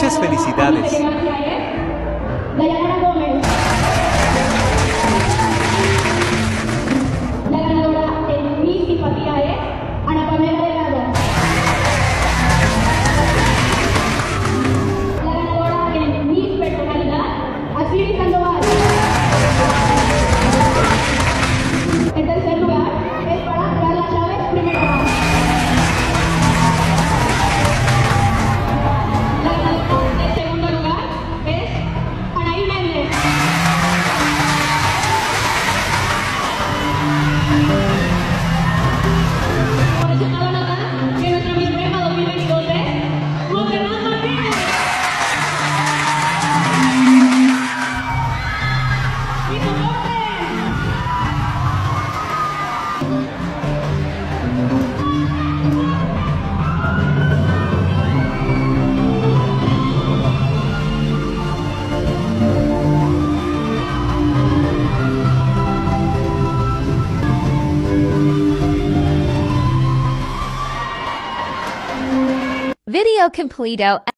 Muchas felicidades. Dayanara Gómez. La ganadora en mi simpatía es Ana Pamela Delgado. La ganadora en mi personalidad, Asiri Sandoval. En tercer lugar es para Carla Chávez, primer lugar. La ganadora del segundo lugar es Anaí Méndez. Por eso cada nota que nuestra Miss Crema 2022 es Monserrat Martínez. ¡Y soporten! Video complete.